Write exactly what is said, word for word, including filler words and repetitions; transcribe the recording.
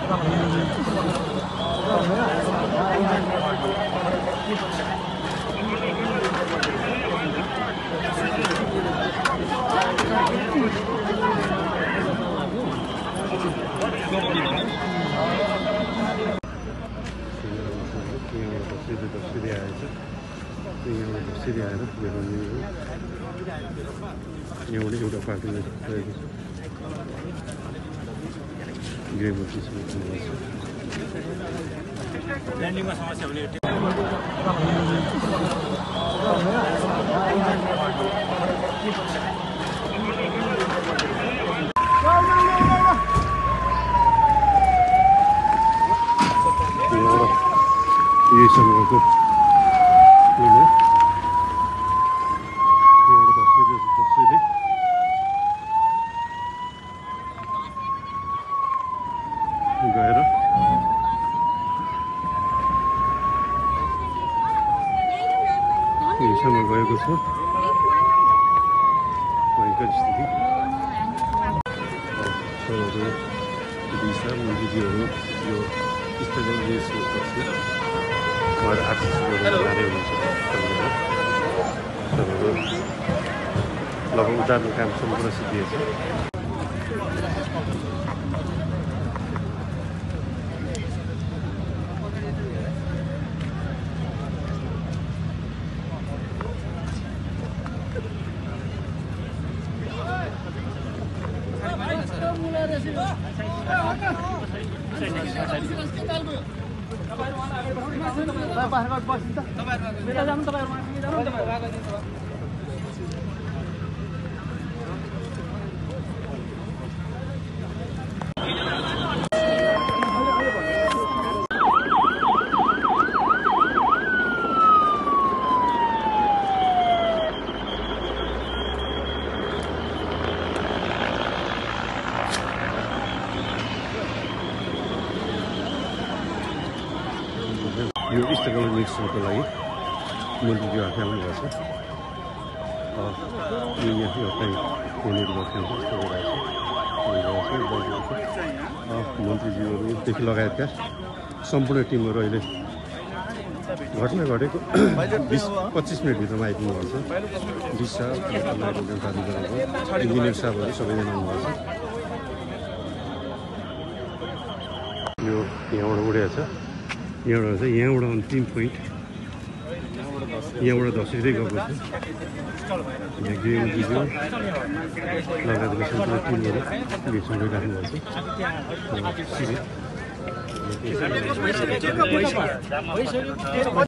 सिधै आएर मेरो यहाँबाट एउटा पार्टी रहेको छ गृहमन्त्रीसँग ल्यान्डिङमा समस्या हुने यही समयको गएर यहीसँग गएको छ भयङ्कर स्थिति दिशा मन्त्रीजीहरू यो स्थगन दिएपछि उहाँहरू आशिष जाँदै हुनुहुन्छ तपाईँहरू लगभग उतार्ने काम सम्पूर्ण सिद्धिएछ यो स्थगन निरीक्षणको लागि मन्त्रीज्यू आफै आउनुभएको छ यो यहाँ एउटा यहाँनिर बस्नु यस्तो भइरहेको छ मन्त्रीज्यूहरूदेखि लगायतका सम्पूर्ण टिमहरू अहिले घटना घटेको बिस पच्चिस मिनटभित्रमा आइपुग्नु भएको छ डिस साहब जनता इन्जिनियर साहबहरू सबैजना आउनुभएको छ यो यहाँबाट उडेको छ यहाँबाट चाहिँ यहाँबाट अन्तिम पोइन्ट यहाँबाट धसिँदै गएको छ यहाँ गृहमन्त्रीज्यू लगायतका सम्पूर्ण टिमहरू भिडसँग राख्नुभएको छ